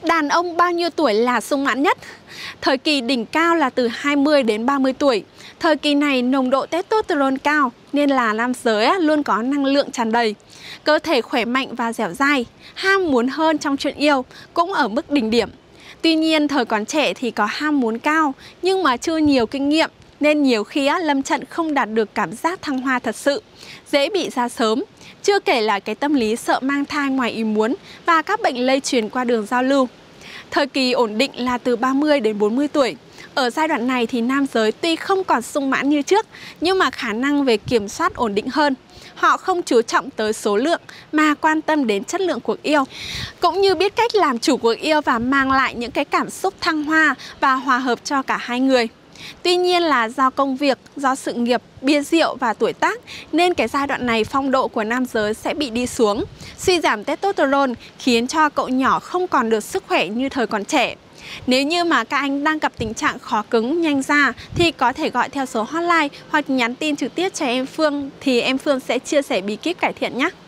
Đàn ông bao nhiêu tuổi là sung mãn nhất? Thời kỳ đỉnh cao là từ 20 đến 30 tuổi. Thời kỳ này nồng độ testosterone cao nên là nam giới luôn có năng lượng tràn đầy. Cơ thể khỏe mạnh và dẻo dai, ham muốn hơn trong chuyện yêu cũng ở mức đỉnh điểm. Tuy nhiên thời còn trẻ thì có ham muốn cao nhưng mà chưa nhiều kinh nghiệm nên nhiều khi lâm trận không đạt được cảm giác thăng hoa thật sự, dễ bị ra sớm. Chưa kể là cái tâm lý sợ mang thai ngoài ý muốn và các bệnh lây truyền qua đường giao lưu. Thời kỳ ổn định là từ 30 đến 40 tuổi. Ở giai đoạn này thì nam giới tuy không còn sung mãn như trước nhưng mà khả năng về kiểm soát ổn định hơn. Họ không chú trọng tới số lượng mà quan tâm đến chất lượng cuộc yêu, cũng như biết cách làm chủ cuộc yêu và mang lại những cái cảm xúc thăng hoa và hòa hợp cho cả hai người. Tuy nhiên là do công việc, do sự nghiệp, bia rượu và tuổi tác nên cái giai đoạn này phong độ của nam giới sẽ bị đi xuống. Suy giảm testosterone khiến cho cậu nhỏ không còn được sức khỏe như thời còn trẻ. Nếu như mà các anh đang gặp tình trạng khó cứng, nhanh ra thì có thể gọi theo số hotline hoặc nhắn tin trực tiếp cho em Phương thì em Phương sẽ chia sẻ bí kíp cải thiện nhé.